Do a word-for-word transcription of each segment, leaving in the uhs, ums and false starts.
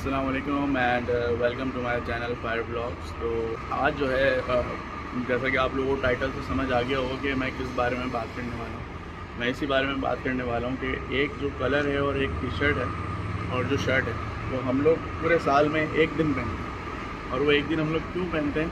अस्सलाम वालेकुम and welcome to my channel fire blogs. तो आज जो है uh, जैसा कि आप लोगों को टाइटल से समझ आ गया होगा कि मैं किस बारे में बात करने वाला हूँ। मैं इसी बारे में बात करने वाला हूँ कि एक जो कलर है और एक टी शर्ट है और जो शर्ट है वो हम लोग पूरे साल में एक दिन पहनते हैं। और वो एक दिन हम लोग क्यों पहनते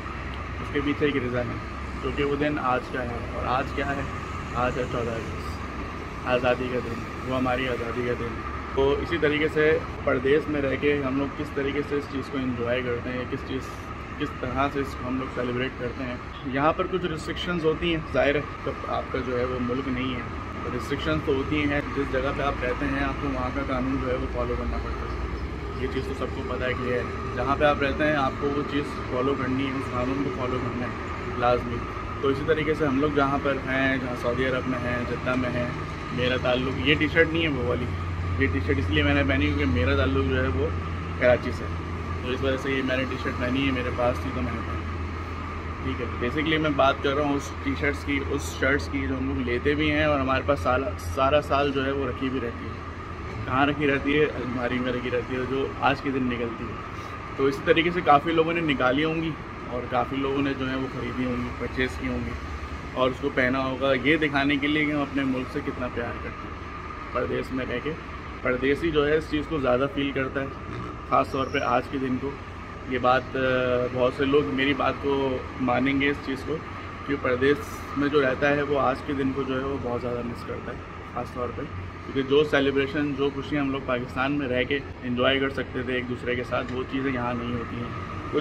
हैं उसके पीछे एक रीज़न है, क्योंकि वो दिन आज का है। और आज क्या है? आज है चौदह अगस्त, आज़ादी का दिन। वो हमारी आज़ादी का दिन। तो इसी तरीके से परदेश में रह के हम लोग किस तरीके से इस चीज़ को एंजॉय करते हैं, किस चीज़ किस तरह से इसको हम लोग सेलिब्रेट करते हैं। यहाँ पर कुछ रिस्ट्रिक्शंस होती हैं, ज़ाहिर है जब आपका जो है वो मुल्क नहीं है तो रिस्ट्रिक्शंस तो होती हैं। जिस जगह पे आप रहते हैं आपको वहाँ का कानून जो है वो फॉलो करना पड़ता है। ये चीज़ तो सबको पता है कि है, जहाँ पर आप रहते हैं आपको वो चीज़ फॉलो करनी है, उस कानून को फॉलो करना है लाजमी। तो इसी तरीके से हम लोग जहाँ पर हैं, जहाँ सऊदी अरब में हैं, जद्दा में हैं, मेरा ताल्लुक़ ये टी शर्ट नहीं है वो वाली। ये टी शर्ट इसलिए मैंने पहनी क्योंकि मेरा ताल्लुक़ जो है वो कराची से है, तो इस वजह से ये मैंने टी शर्ट पहनी है। मेरे पास थी तो मैंने पहनी। ठीक है, बेसिकली मैं बात कर रहा हूँ उस टी शर्ट्स की, उस शर्ट्स की जो हम लोग लेते भी हैं और हमारे पास साल सारा साल जो है वो रखी भी रहती है। कहाँ रखी रहती है? अलमारी में रखी रहती है, जो आज के दिन निकलती है। तो इसी तरीके से काफ़ी लोगों ने निकाली होंगी और काफ़ी लोगों ने जो है वो ख़रीदी होंगी, परचेज़ की होंगी और उसको पहना होगा ये दिखाने के लिए कि हम अपने मुल्क से कितना प्यार करते हैं। परदेश में रह के परदेसी जो है इस चीज़ को ज़्यादा फील करता है, ख़ास तौर पे आज के दिन को। ये बात बहुत से लोग मेरी बात को मानेंगे इस चीज़ को, कि परदेश में जो रहता है वो आज के दिन को जो है वो बहुत ज़्यादा मिस करता है, ख़ास तौर पे। क्योंकि जो सेलिब्रेशन, जो खुशियाँ हम लोग पाकिस्तान में रह के एंजॉय कर सकते थे एक दूसरे के साथ, वो चीज़ें यहाँ नहीं होती हैं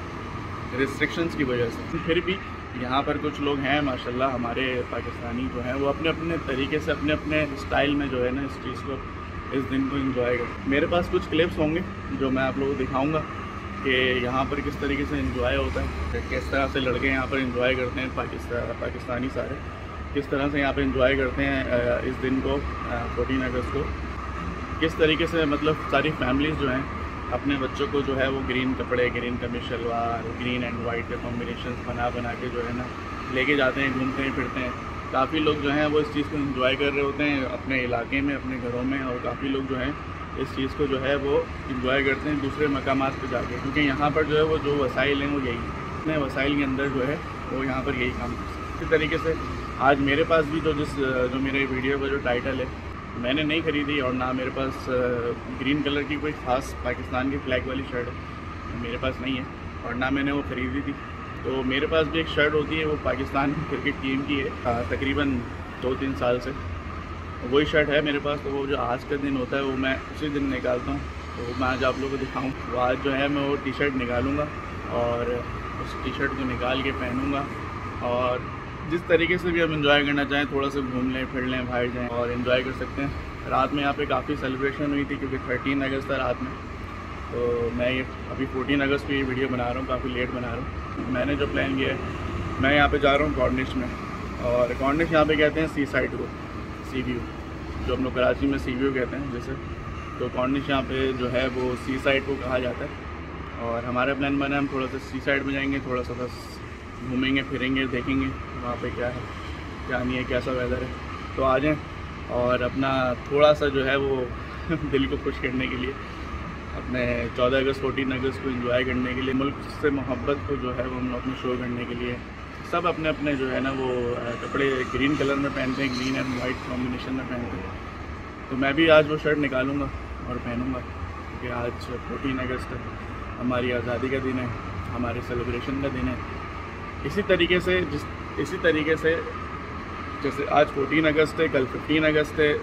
कुछ रिस्ट्रिक्शंस की वजह से। फिर भी यहाँ पर कुछ लोग हैं माशाल्लाह, हमारे पाकिस्तानी जो हैं वो अपने अपने तरीके से, अपने अपने स्टाइल में जो है ना इस चीज़ को, इस दिन को एंजॉय कर। मेरे पास कुछ क्लिप्स होंगे जो मैं आप लोगों को दिखाऊंगा कि यहाँ पर किस तरीके से एंजॉय होता है, किस तरह से लड़के यहाँ पर एंजॉय करते हैं, पाकिस्तान पाकिस्तानी सारे किस तरह से यहाँ पर एंजॉय करते हैं इस दिन को, फोर्टीन अगस्त को। किस तरीके से मतलब सारी फैमिलीज़ जो हैं अपने बच्चों को जो है वो ग्रीन कपड़े, ग्रीन कमीज शलवार, ग्रीन एंड वाइट के कॉम्बिनेशन बना बना के जो है ना लेके जाते हैं, घूमते हैं, फिरते हैं। काफ़ी लोग जो हैं वो इस चीज़ को एंजॉय कर रहे होते हैं अपने इलाके में, अपने घरों में। और काफ़ी लोग जो हैं इस चीज़ को जो है वो एंजॉय करते हैं दूसरे मकामात पे जाके, क्योंकि यहाँ पर जो है वो जो वसाइल हैं वो यही, अपने वसाइल के अंदर जो है वो यहाँ पर यही काम करते हैं। इसी तरीके से आज मेरे पास भी जो जिस जो मेरे वीडियो का जो टाइटल है मैंने नहीं ख़रीदी, और ना मेरे पास ग्रीन कलर की कोई ख़ास पाकिस्तान की फ्लैग वाली शर्ट है, मेरे पास नहीं है और ना मैंने वो ख़रीदी थी। तो मेरे पास भी एक शर्ट होती है, वो पाकिस्तान क्रिकेट टीम की है, तकरीबन दो तीन साल से वही शर्ट है मेरे पास। तो वो जो आज का दिन होता है वो मैं उसी दिन निकालता हूँ। तो मैं आज आप लोगों को दिखाऊँ, तो आज जो है मैं वो टी शर्ट निकालूँगा और उस टी शर्ट को निकाल के पहनूँगा। और जिस तरीके से भी हम एंजॉय करना चाहें, थोड़ा सा घूम लें, फिर लें, बाहर जाएँ और एंजॉय कर सकते हैं। रात में यहाँ पे काफ़ी सेलिब्रेशन हुई थी क्योंकि थर्टीन अगस्त था रात में। तो मैं ये अभी फोर्टीन अगस्त की वीडियो बना रहा हूँ, काफ़ी लेट बना रहा हूँ। मैंने जो प्लान किया है, मैं यहाँ पे जा रहा हूँ कॉर्निश में, और कॉर्निश यहाँ पे कहते हैं सी साइड को, सी व्यू, जो हम लोग कराची में सी व्यू कहते हैं जैसे। तो कॉर्निश यहाँ पे जो है वो सी साइड को कहा जाता है। और हमारा प्लान बना है हम थोड़ा सा सी साइड में जाएंगे, थोड़ा सा बस घूमेंगे, फिरेंगे, देखेंगे वहाँ पे क्या है क्या नहीं है, कैसा वेदर है। तो आ जाएँ और अपना थोड़ा सा जो है वो दिल को खुश करने के लिए, अपने चौदह अगस्त, फोर्टीन अगस्त को एंजॉय करने के लिए, मुल्क से मोहब्बत को जो है वो हम लोग अपने शो करने के लिए, सब अपने अपने जो है ना वो कपड़े ग्रीन कलर में पहनते हैं, ग्रीन एंड वाइट कॉम्बिनेशन में पहनते हैं। तो मैं भी आज वो शर्ट निकालूंगा और पहनूंगा, क्योंकि आज फोर्टीन अगस्त है, हमारी आज़ादी का दिन है, हमारे सेलिब्रेशन का दिन है। इसी तरीके से जिस इसी तरीके से जैसे आज फोर्टीन अगस्त है, कल फिफ्टीन अगस्त है,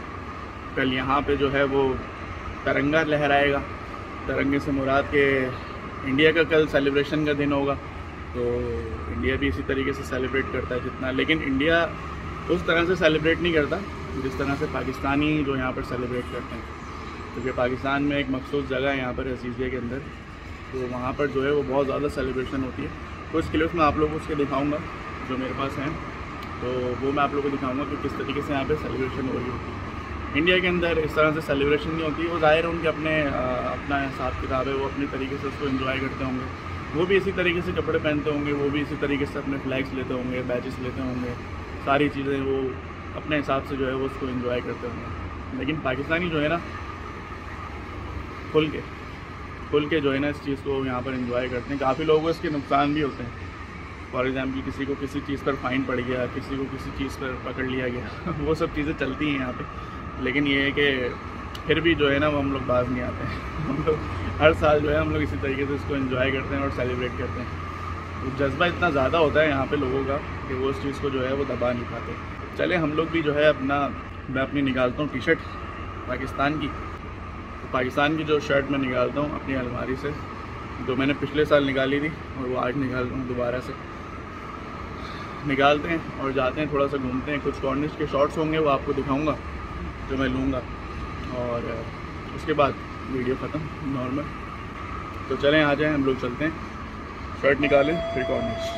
कल यहाँ पे जो है वो तिरंगा लहराएगा। तिरंगे से मुराद के इंडिया का कल सेलिब्रेशन का दिन होगा। तो इंडिया भी इसी तरीके से सेलिब्रेट करता है जितना, लेकिन इंडिया उस तरह से सेलिब्रेट नहीं करता जिस तरह से पाकिस्तानी जो यहाँ पर सेलिब्रेट करते हैं। क्योंकि पाकिस्तान में एक मखसूस जगह है यहाँ पर अजीज़िया के अंदर, तो वहाँ पर जो है वो बहुत ज़्यादा सेलिब्रेशन होती है। कुछ क्लिप्स मैं आप लोगों को उसके दिखाऊँगा जो मेरे पास हैं, तो वो मैं आप लोगों को दिखाऊँगा कि किस तरीके से यहाँ पर सेलिब्रेशन हो रही होती है। इंडिया के अंदर इस तरह से सेलिब्रेशन नहीं होती। वो ज़ाहिर है उनके अपने अपना हिसाब किताब है, वो अपने तरीके से उसको एंजॉय करते होंगे। वो भी इसी तरीके से कपड़े पहनते होंगे, वो भी इसी तरीके से अपने फ्लैग्स लेते होंगे, बैचेस लेते होंगे, सारी चीज़ें वो अपने हिसाब से जो है वो उसको एंजॉय करते होंगे। लेकिन पाकिस्तानी जो है ना खुल के खुल के जो है ना इस चीज़ को यहाँ पर एंजॉय करते हैं। काफ़ी लोगों को इसके नुकसान भी होते हैं। फॉर एग्ज़ाम्पल किसी को किसी चीज़ पर फ़ाइन पड़ गया, किसी को किसी चीज़ पर पकड़ लिया गया वो सब चीज़ें चलती हैं यहाँ पे। लेकिन ये है कि फिर भी जो है ना वो हम लोग बाज नहीं आते हैं। हम लोग हर साल जो है हम लोग इसी तरीके से इसको एंजॉय करते हैं और सेलिब्रेट करते हैं। तो जज्बा इतना ज़्यादा होता है यहाँ पे लोगों का कि वो उस चीज़ को जो है वो दबा नहीं पाते। चले हम लोग भी जो है अपना, मैं अपनी निकालता हूँ टी शर्ट पाकिस्तान की। तो पाकिस्तान की जो शर्ट मैं निकालता हूँ अपनी अलमारी से, जो मैंने पिछले साल निकाली थी और वो आज निकालता हूँ दोबारा से। निकालते हैं और जाते हैं, थोड़ा सा घूमते हैं। कुछ कॉर्निश के शॉट्स होंगे वो आपको दिखाऊंगा जो मैं लूँगा, और उसके बाद वीडियो ख़त्म नॉर्मल। तो चलें आ जाएं, हम लोग चलते हैं, शर्ट निकालें फिर कॉर्निश।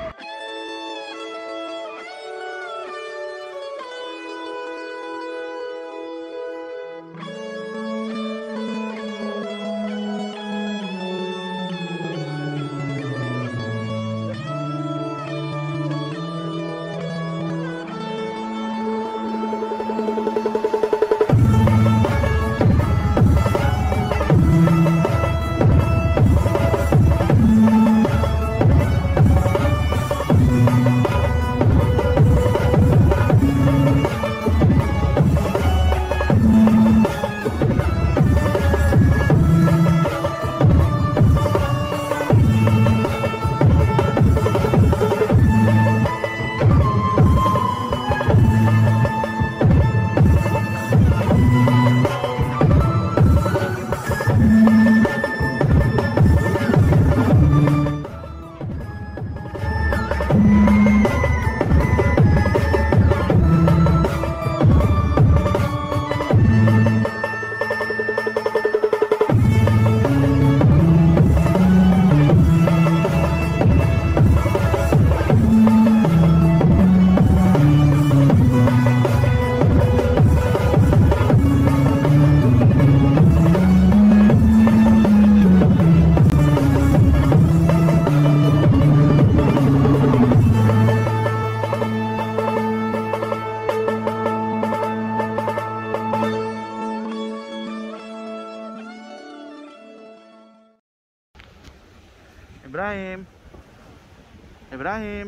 इब्राहिम, इब्राहिम,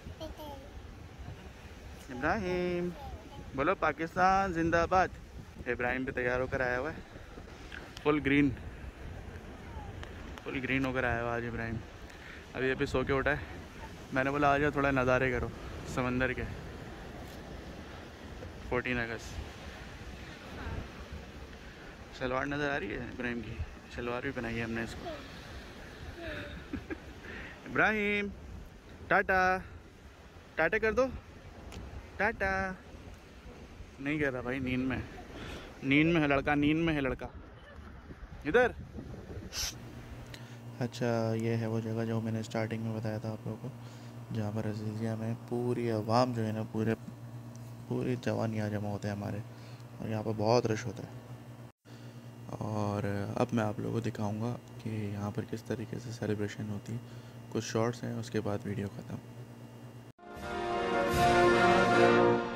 इब्राहिम, बोलो पाकिस्तान जिंदाबाद। इब्राहिम भी तैयार होकर आया हुआ है, फुल ग्रीन, फुल ग्रीन होकर आया हुआ आज इब्राहिम। अभी अभी सो के उठा है, मैंने बोला आ जाओ थोड़ा नज़ारे करो समंदर के। फोर्टीन अगस्त शलवार नज़र आ रही है इब्राहिम की, शलवार भी बनाई है हमने इसको। इब्राहिम टाटा, टाटा कर दो, टाटा। नहीं कह रहा भाई, नींद में, नींद में है लड़का, नींद में है लड़का। इधर अच्छा, ये है वो जगह जो मैंने स्टार्टिंग में बताया था आप लोगों को, जहाँ पर अजीज़िया में पूरी अवाम जो है ना, पूरे पूरी जवान यहाँ जमा होते हैं हमारे, और यहाँ पर बहुत रश होता है। और अब मैं आप लोगों को दिखाऊंगा कि यहाँ पर किस तरीके से सेलिब्रेशन होती है। कुछ शॉर्ट्स हैं, उसके बाद वीडियो ख़त्म।